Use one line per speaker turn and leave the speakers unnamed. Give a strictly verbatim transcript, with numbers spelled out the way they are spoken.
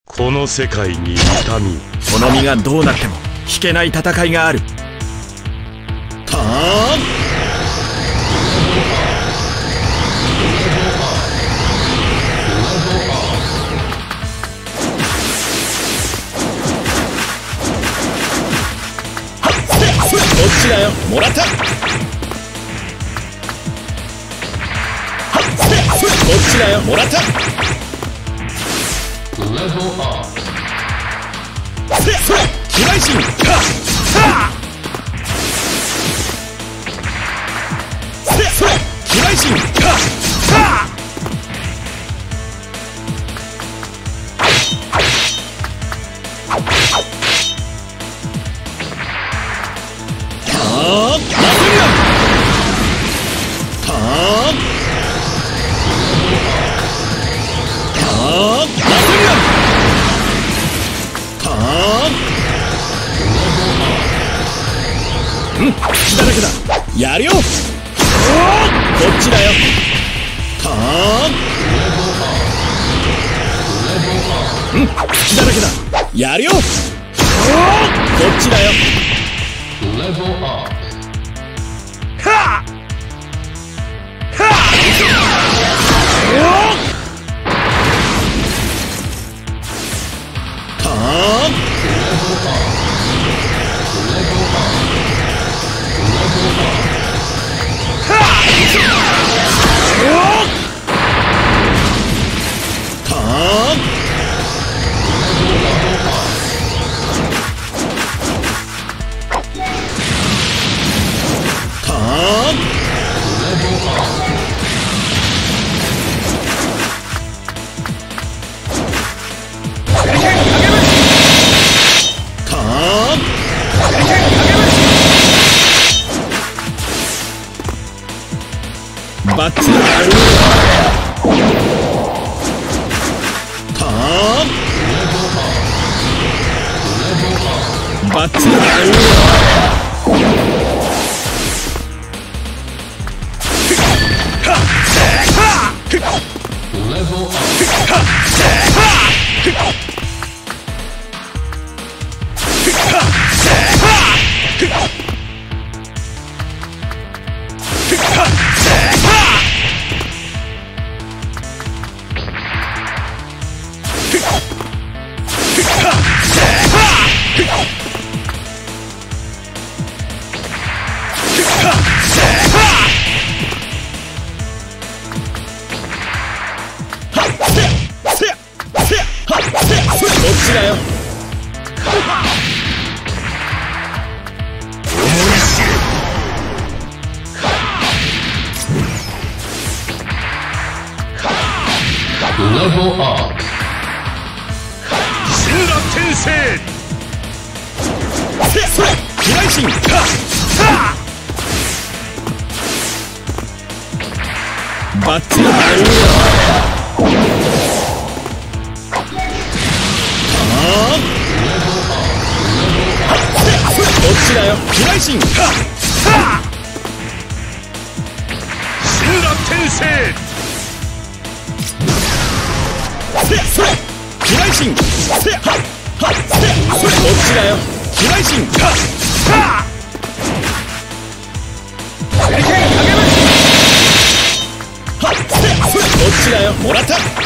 この世界に痛み、
この身がどうなっても引けない戦いがある。はあ、こっちだよ、もらった。こっちだよ、もらった。機内心、機内心、だらけだ。やるよ。こっちだよ。はあ、うん、隙だらけだ。やるよ。こっちだよ。はあ、はあ、はあ、バッチリだ。はあ、バッチリだ。こっちだよ。
レベルアップ。神羅転生。
機内心。バッチリだ。こっちだよ。機内心。神
羅転生。
機内心。こっちだよ。機内心。こっちだよ。もらった。